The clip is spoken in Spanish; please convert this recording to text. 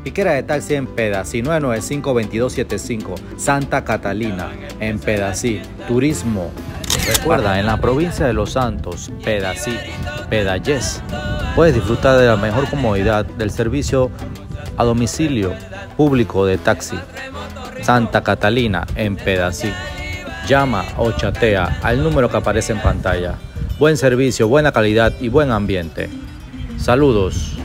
Piquera de taxi en Pedací, 995-2275, Santa Catalina, en Pedací, turismo. Recuerda, en la provincia de Los Santos, Pedací, Pedayes, puedes disfrutar de la mejor comodidad del servicio a domicilio público de taxi. Santa Catalina, en Pedací. Llama o chatea al número que aparece en pantalla. Buen servicio, buena calidad y buen ambiente. Saludos.